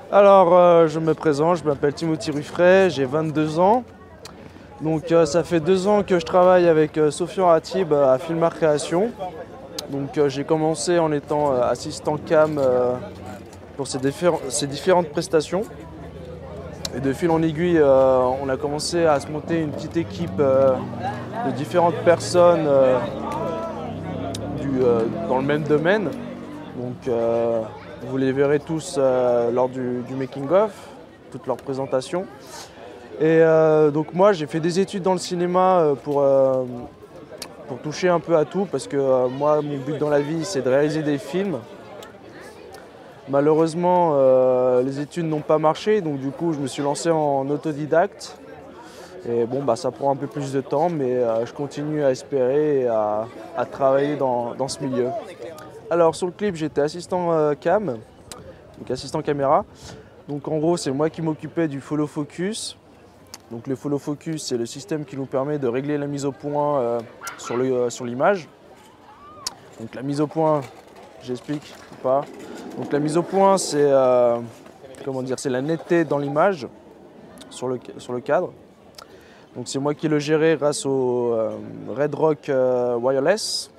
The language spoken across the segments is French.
Alors, je me présente, je m'appelle Timothy Ruffray, j'ai 22 ans. Donc, ça fait 2 ans que je travaille avec Sofian Ratib à Filmar Création. Donc, j'ai commencé en étant assistant cam pour ces différentes prestations. Et de fil en aiguille, on a commencé à se monter une petite équipe de différentes personnes dans le même domaine. Donc, vous les verrez tous lors du making-of, toutes leurs présentations. Et donc moi j'ai fait des études dans le cinéma pour toucher un peu à tout parce que moi mon but dans la vie c'est de réaliser des films. Malheureusement les études n'ont pas marché donc du coup je me suis lancé en autodidacte. Et bon bah ça prend un peu plus de temps mais je continue à espérer et à travailler dans ce milieu. Alors sur le clip j'étais assistant cam, donc assistant caméra. Donc en gros c'est moi qui m'occupais du follow focus. Donc le follow focus, c'est le système qui nous permet de régler la mise au point sur l'image. Donc la mise au point, j'explique ou pas. Donc la mise au point, c'est c'est la netteté dans l'image sur le cadre. Donc c'est moi qui le gérais grâce au Red Rock Wireless.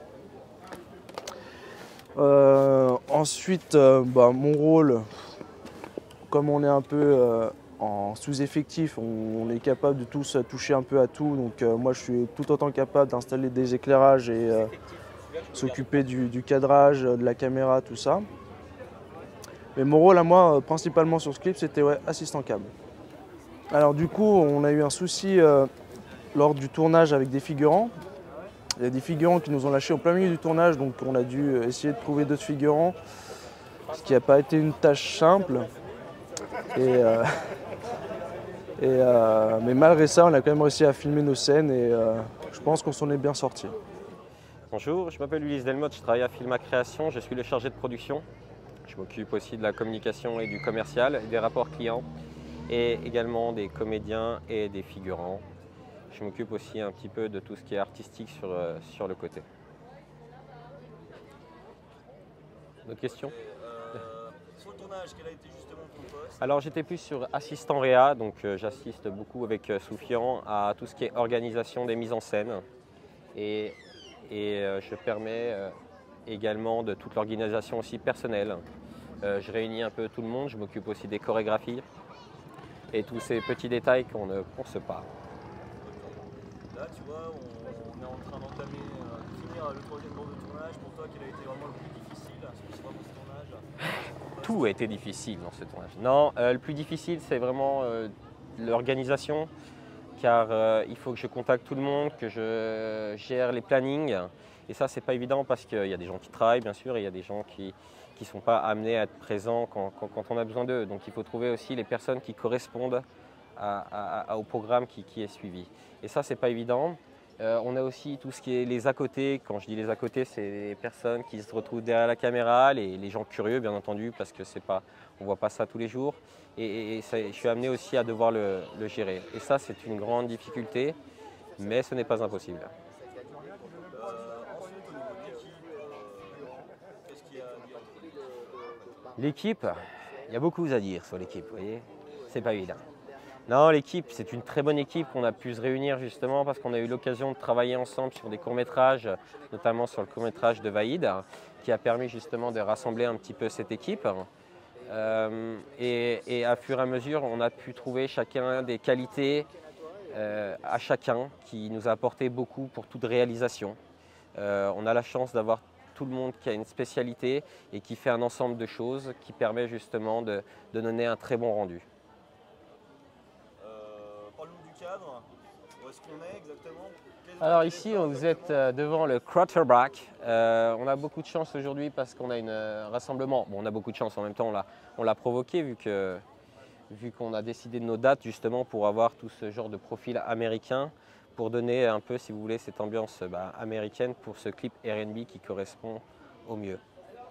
Ensuite, mon rôle, comme on est un peu en sous-effectif, on est capable de tous toucher un peu à tout. Donc moi je suis tout autant capable d'installer des éclairages et s'occuper du cadrage, de la caméra, tout ça. Mais mon rôle à moi, principalement sur ce clip, c'était assistant cam. Alors du coup, on a eu un souci lors du tournage avec des figurants. Il y a des figurants qui nous ont lâchés au plein milieu du tournage, donc on a dû essayer de trouver d'autres figurants, ce qui n'a pas été une tâche simple. Et, mais malgré ça, on a quand même réussi à filmer nos scènes et je pense qu'on s'en est bien sorti. Bonjour, je m'appelle Ulysse Delmotte, je travaille à Filma Création, je suis le chargé de production. Je m'occupe aussi de la communication et du commercial, et des rapports clients, et également des comédiens et des figurants. Je m'occupe aussi un petit peu de tout ce qui est artistique sur le côté. D'autres questions? Sur le tournage, quel a été justement ton poste? Alors j'étais plus sur assistant réa, donc j'assiste beaucoup avec Soufian à tout ce qui est organisation des mises en scène. Et je permets également de toute l'organisation aussi personnelle. Je réunis un peu tout le monde, je m'occupe aussi des chorégraphies et tous ces petits détails qu'on ne pense pas. Là, tu vois, on est en train d'entamer, de finir le troisième jour de tournage. Pour toi, quel a été vraiment le plus difficile sur ce tournage? Tout a été difficile dans ce tournage. Non, le plus difficile, c'est vraiment l'organisation, car il faut que je contacte tout le monde, que je gère les plannings. Et ça, c'est pas évident parce qu'il y a des gens qui travaillent, bien sûr, et il y a des gens qui ne sont pas amenés à être présents quand on a besoin d'eux. Donc il faut trouver aussi les personnes qui correspondent au programme qui est suivi. Et ça, c'est pas évident. On a aussi tout ce qui est les à côté. Quand je dis les à côté, c'est les personnes qui se retrouvent derrière la caméra, les gens curieux, bien entendu, parce que on ne voit pas ça tous les jours. Et je suis amené aussi à devoir le gérer. Et ça, c'est une grande difficulté, mais ce n'est pas impossible. Ensuite, au niveau de l'équipe, qu'est-ce qu'il y a à dire? L'équipe, il y a beaucoup à dire sur l'équipe, vous voyez, c'est pas évident. Non, l'équipe, c'est une très bonne équipe qu'on a pu se réunir justement parce qu'on a eu l'occasion de travailler ensemble sur des courts-métrages, notamment sur le court-métrage de Vaïd, qui a permis justement de rassembler un petit peu cette équipe. Et à fur et à mesure, on a pu trouver chacun des qualités à chacun qui nous a apporté beaucoup pour toute réalisation. On a la chance d'avoir tout le monde qui a une spécialité et qui fait un ensemble de choses qui permet justement de donner un très bon rendu. Parle-nous du cadre. Où est-ce qu'on est exactement? Alors ici, vous êtes devant le Quarterback. On a beaucoup de chance aujourd'hui parce qu'on a un rassemblement. Bon, on a beaucoup de chance, en même temps on l'a provoqué vu qu'on a décidé de nos dates justement pour avoir tout ce genre de profil américain, pour donner un peu, si vous voulez, cette ambiance américaine pour ce clip R&B qui correspond au mieux.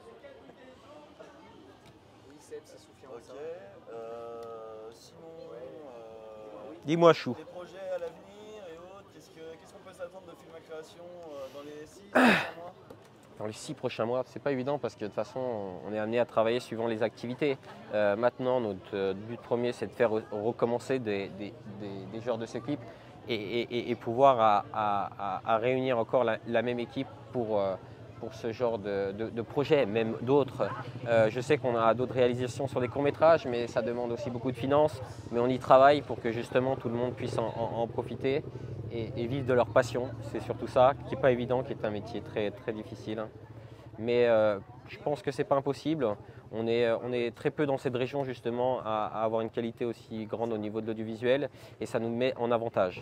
Oui, c'est Soufian. Ok. Sinon, Dis-moi chou. des projets à l'avenir et autres, qu'est-ce qu'on peut s'attendre de Filma Création dans les 6 prochains mois? dans les 6 prochains mois, c'est pas évident parce que de toute façon, on est amené à travailler suivant les activités. Maintenant, notre but premier, c'est de faire recommencer des joueurs de ce clip et pouvoir à réunir encore la même équipe pour ce genre de projet, même d'autres. Je sais qu'on a d'autres réalisations sur des courts-métrages, mais ça demande aussi beaucoup de finances. Mais on y travaille pour que justement tout le monde puisse en profiter et vivre de leur passion. C'est surtout ça, qui n'est pas évident, qui est un métier très, très difficile. Mais je pense que ce n'est pas impossible. On est très peu dans cette région justement à avoir une qualité aussi grande au niveau de l'audiovisuel et ça nous met en avantage.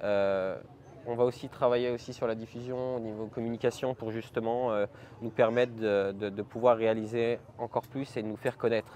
On va aussi travailler aussi sur la diffusion au niveau communication pour justement nous permettre de pouvoir réaliser encore plus et de nous faire connaître.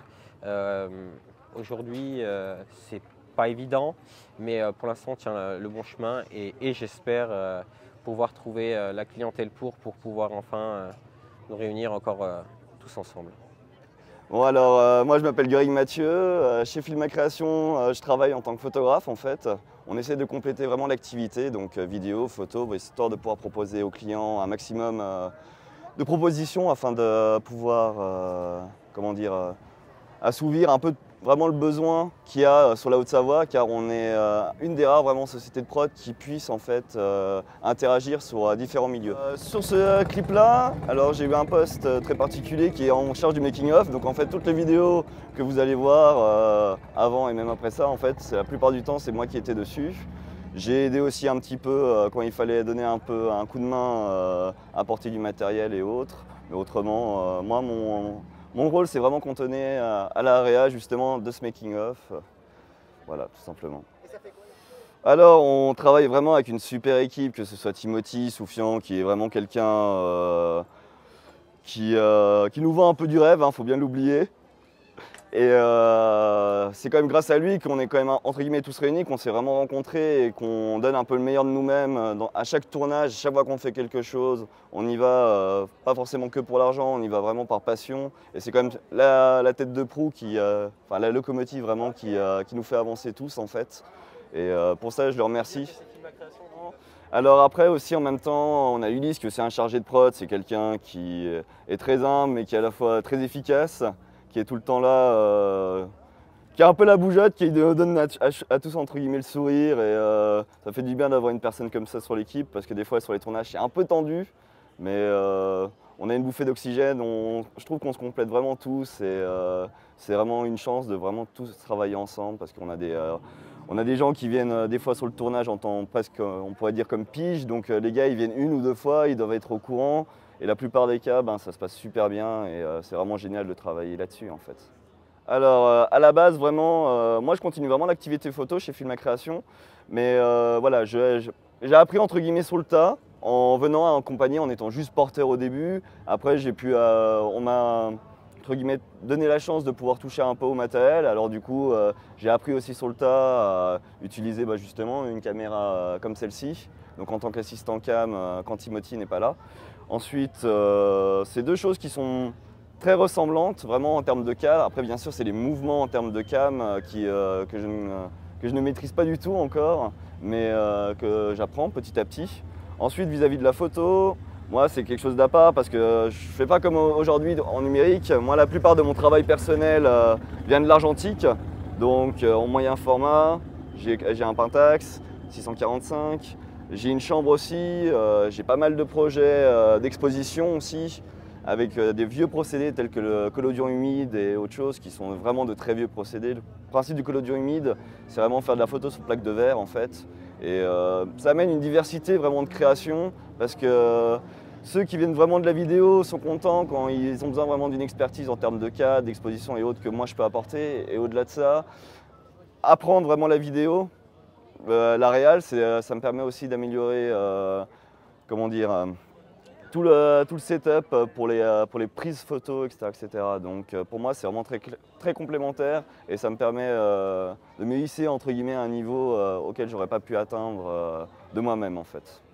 Aujourd'hui, c'est pas évident, mais pour l'instant, on tient le bon chemin et j'espère pouvoir trouver la clientèle pour pouvoir enfin nous réunir encore tous ensemble. Bon alors, moi je m'appelle Guérig Mathieu, chez Filma Création, je travaille en tant que photographe en fait. On essaie de compléter vraiment l'activité, donc vidéo, photo, histoire de pouvoir proposer aux clients un maximum de propositions afin de pouvoir, comment dire, assouvir un peu vraiment le besoin qu'il y a sur la Haute-Savoie, car on est une des rares vraiment sociétés de prod qui puissent en fait interagir sur différents milieux. Sur ce clip-là, alors j'ai eu un poste très particulier qui est en charge du making-of, donc en fait toutes les vidéos que vous allez voir avant et même après ça, en fait, la plupart du temps c'est moi qui étais dessus. J'ai aidé aussi un petit peu quand il fallait donner un peu un coup de main, apporter du matériel et autres. Mais autrement, moi mon rôle, c'est vraiment cantonné à la réa justement de ce making-of. Voilà, tout simplement. Et ça fait quoi? Alors, on travaille vraiment avec une super équipe, que ce soit Timothy, Soufian, qui est vraiment quelqu'un qui nous vend un peu du rêve, faut bien l'oublier. Et c'est quand même grâce à lui qu'on est quand même entre guillemets tous réunis, qu'on s'est vraiment rencontrés et qu'on donne un peu le meilleur de nous-mêmes. À chaque tournage, chaque fois qu'on fait quelque chose, on y va pas forcément que pour l'argent, on y va vraiment par passion. Et c'est quand même la tête de proue, enfin la locomotive vraiment qui nous fait avancer tous en fait. Et pour ça, je le remercie. Alors après aussi en même temps, on a Ulysse qui est aussi un chargé de prod, c'est quelqu'un qui est très humble mais qui est à la fois très efficace, qui est tout le temps là, qui a un peu la bougeotte, qui donne à tous entre guillemets le sourire et ça fait du bien d'avoir une personne comme ça sur l'équipe parce que des fois sur les tournages c'est un peu tendu mais on a une bouffée d'oxygène, je trouve qu'on se complète vraiment tous et c'est vraiment une chance de vraiment tous travailler ensemble parce qu'on a des gens qui viennent des fois sur le tournage en temps presque, on pourrait dire comme pige, donc les gars ils viennent 1 ou 2 fois, ils doivent être au courant. Et la plupart des cas, ça se passe super bien et c'est vraiment génial de travailler là-dessus en fait. Alors à la base vraiment, moi je continue vraiment l'activité photo chez Filma Création, mais voilà, j'ai appris entre guillemets sur le tas en venant en compagnie, en étant juste porteur au début. Après on m'a entre guillemets donné la chance de pouvoir toucher un peu au matériel. Alors du coup j'ai appris aussi sur le tas à utiliser justement une caméra comme celle-ci, donc en tant qu'assistant cam quand Timothy n'est pas là. Ensuite, c'est deux choses qui sont très ressemblantes, vraiment en termes de cadre. Après, bien sûr, c'est les mouvements en termes de cam que je ne maîtrise pas du tout encore, mais que j'apprends petit à petit. Ensuite, vis-à-vis de la photo, moi, c'est quelque chose d'à part parce que je ne fais pas comme aujourd'hui en numérique. Moi, la plupart de mon travail personnel vient de l'argentique, donc en moyen format. J'ai un Pentax 645. J'ai une chambre aussi, j'ai pas mal de projets d'exposition aussi, avec des vieux procédés tels que le collodion humide et autres choses qui sont vraiment de très vieux procédés. Le principe du collodion humide, c'est vraiment faire de la photo sur plaque de verre en fait. Et ça amène une diversité vraiment de création parce que ceux qui viennent vraiment de la vidéo sont contents quand ils ont besoin vraiment d'une expertise en termes de cadre, d'exposition et autres que moi je peux apporter. Et au-delà de ça, apprendre vraiment la vidéo. La réal, ça me permet aussi d'améliorer comment dire, tout le setup pour les prises photos, etc. Donc pour moi, c'est vraiment très complémentaire et ça me permet de me hisser entre guillemets à un niveau auquel j'aurais pas pu atteindre de moi-même en fait.